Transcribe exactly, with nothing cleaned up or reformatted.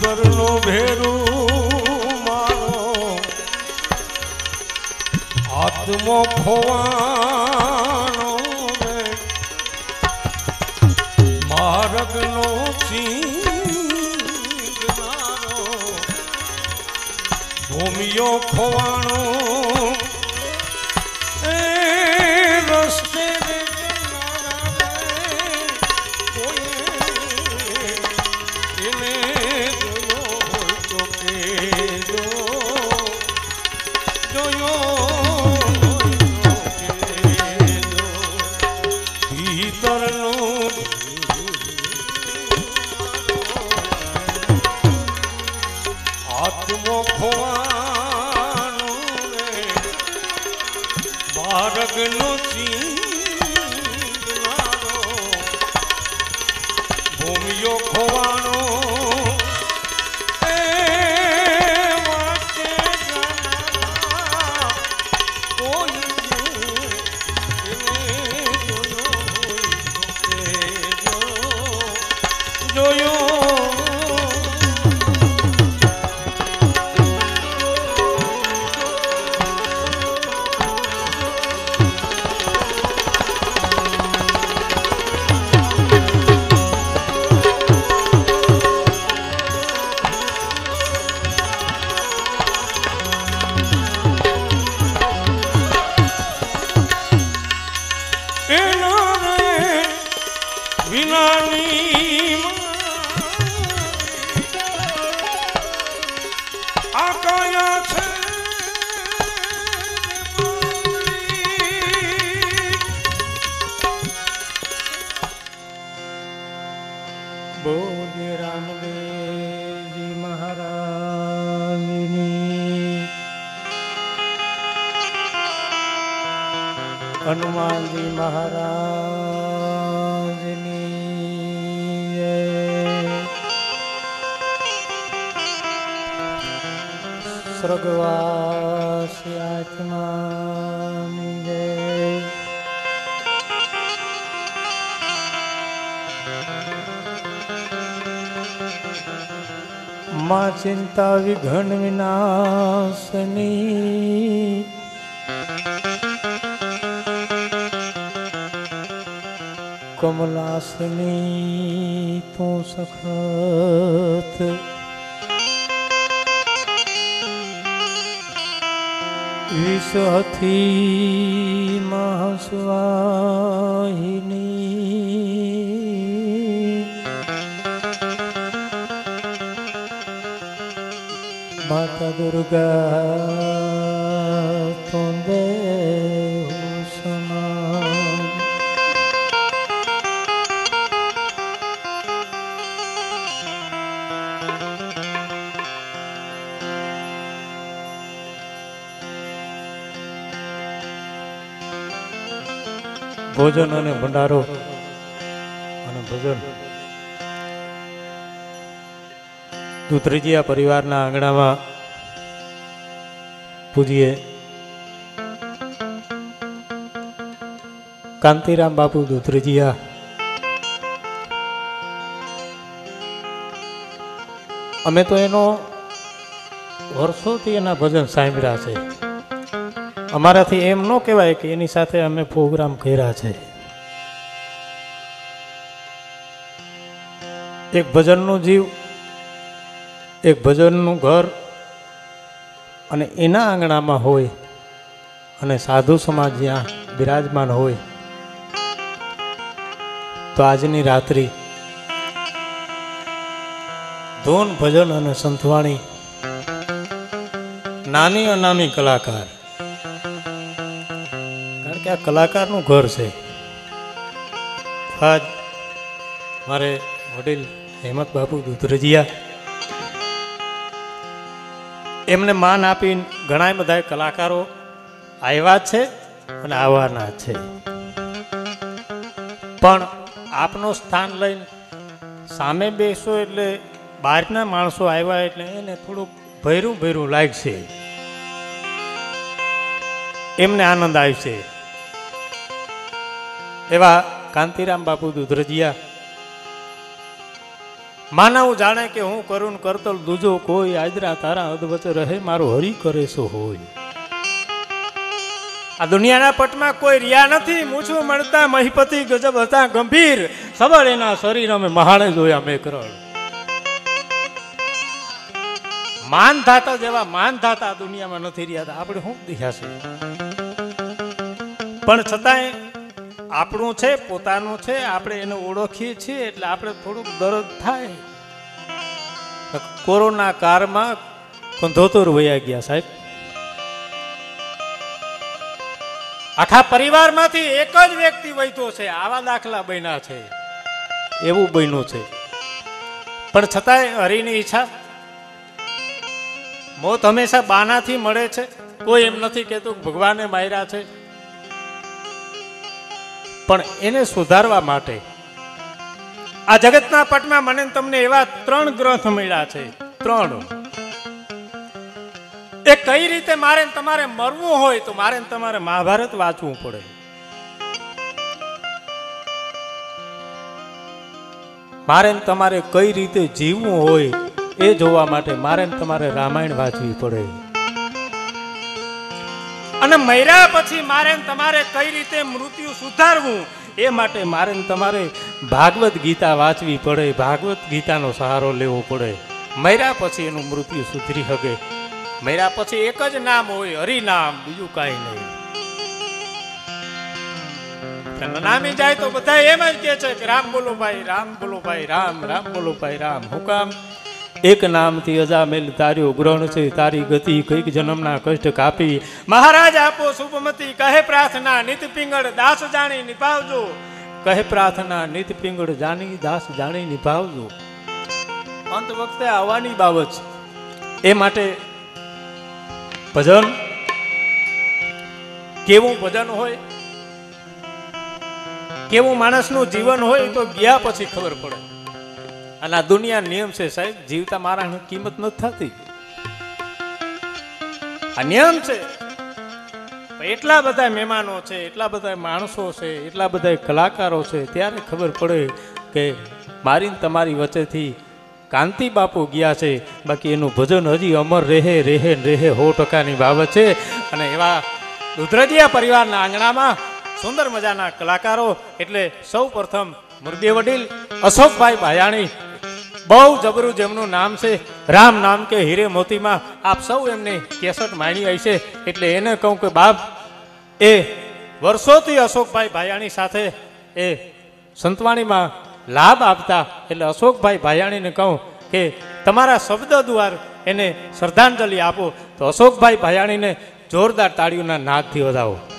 ભીતરનો ભેરું મારો આત્મો ખોવાનો રે માર્ગનો ચીંગનારો ભૂમિયો ખોવાનો એ રસ્તે આત્મો ખોવાનો રે માર્ગનો ચીંગનારો ભૂમિયો ખોવાનો બોલે રામદેવજી મહારાજની હનુમાનજી મહારાજની સ્વર્ગવાસી આત્માની જય માં ચિંતા વિઘ્ન વિનાશની કમલાસની તું સખત વિષહથી મહાસ્વાહિની માતા દુર્ગા તું દેવ સમાન ભોજન અને ભંડારો અને ભજન દુધરેજીયા પરિવારના આંગણામાં પૂજીએ કાંતિરામ બાપુ દુધરેજીયા અમે તો એનો વર્ષોથી એના ભજન સાંભળ્યા છે. અમારાથી એમ ન કહેવાય કે એની સાથે અમે પ્રોગ્રામ કર્યા છે. એક ભજનનું જીવ, એક ભજનનું ઘર અને એના આંગણામાં હોય અને સાધુ સમાજ જ્યાં બિરાજમાન હોય તો આજની રાત્રિ ધૂન ભજન અને સંતવાણી નાની અનામી કલાકાર, કારણ કે આ કલાકારનું ઘર છે. આજ મારે વડીલ હેમત બાપુ દુધરેજીયા એમને માન આપી ઘણા બધા કલાકારો આવ્યા છે અને આવવાના છે. પણ આપનું સ્થાન લઈને સામે બેસો એટલે બહારના માણસો આવ્યા એટલે એને થોડુંક ભૈરું ભૈરું લાગશે, એમને આનંદ આવશે. એવા કાંતિરામ બાપુ દુધરેજીયા માનવ જાણે કે હું કરું કરતલ દૂજો કોઈ, આદરા તારા અદવચ રહે મારો હરી કરે સો હોય. આ દુનિયાના પટમાં કોઈ રિયા નથી. મૂછું મળતા મહિપતિ ગજબ હતા ગંભીર, સબળ એના શરીર અમે મહાણે જોયા મેં કરણ. માન ધાતા જેવા માન ધાતા દુનિયામાં નથી રહ્યા. આપણે શું દિશા છે? પણ છતાંય આપણું છે, પોતાનું છે, આપણે એને ઓળખીએ છીએ એટલે આપણે થોડુંક દર્દ થાય. કોરોના કાળમાં કંધોતર વયા ગયા સાહેબ. આખા પરિવારમાંથી એક જ વ્યક્તિ વૈતો છે. આવા દાખલા બન્યા છે, એવું બન્યું છે. પણ છતાંય હરિની ઈચ્છા, મોત હંમેશા બાનાથી મળે છે. કોઈ એમ નથી કહેતું ભગવાને માર્યા છે, પણ એને સુધારવા માટે આ જગતના પટમાં મને તમને એવા ત્રણ ગ્રંથ મળ્યા છે. ત્રણ. એ કઈ રીતે મારે તમારે મરવું હોય તો મારે તમારે મહાભારત વાંચવું પડે. મારે તમારે કઈ રીતે જીવવું હોય એ જોવા માટે મારે તમારે રામાયણ વાંચવી પડે. અને મર્યા પછી મારે તમારે કઈ રીતે મૃત્યુ સુધારવું એ માટે મારે તમારે ભાગવત ગીતા વાંચવી પડે. ભાગવત ગીતાનો સહારો લેવો પડે. મર્યા પછી એનું મૃત્યુ સુધરી શકે. મર્યા પછી એક જ નામ હોય, હરિનામ, બીજું કાંઈ નહીં. નામી જાય તો બધા એમ જ કે છે કે રામ બોલો ભાઈ, રામ બોલો ભાઈ, રામ રામ બોલો ભાઈ, રામ. હું કામ? એક નામથી અજામેલ તાર્યો ગ્રહણ છે, તારી ગતિ કઈક જન્મના કષ્ટ કાપી. મહારાજ આપો શુભમતી, કહે પ્રાર્થના નિત પિંગળ દાસ જાણી નિભાવજો. કહે પ્રાર્થના નિત પિંગળ જાણી દાસ જાણી નિભાવજો. અંત વખતે આવવાની બાબત છે. એ માટે ભજન કેવું ભજન હોય, કેવું માણસનું જીવન હોય તો ગયા પછી ખબર પડે. અને આ દુનિયા નિયમ છે સાહેબ, જીવતા મારા કિંમત નથી થતી. આ નિયમ છે. એટલા બધા મહેમાનો છે, એટલા બધા માણસો છે, એટલા બધા કલાકારો છે, ત્યારે ખબર પડે કે મારી તમારી વચ્ચેથી કાંતિ બાપુ ગયા છે. બાકી એનું ભજન હજી અમર રહે રહે રહે સો ટકાની બાબત છે. અને એવા દુધરજીયા પરિવારના આંગણામાં સુંદર મજાના કલાકારો એટલે સૌ પ્રથમ મુરબી વડીલ અશોકભાઈ ભાયાણી, બહુ જબરું જેમનું નામ છે રામ નામ કે હીરે મોતીમાં. આપ સૌ એમને કેસટ માણી આવી છે એટલે એને કહું કે બાપ, એ વર્ષોથી અશોકભાઈ ભાયાણી સાથે એ સંતવાણીમાં લાભ આપતા, એટલે અશોકભાઈ ભાયાણીને કહું કે તમારા શબ્દ દ્વારા એને શ્રદ્ધાંજલિ આપો. તો અશોકભાઈ ભાયાણીને જોરદાર તાળીઓના નાદથી વધાવો.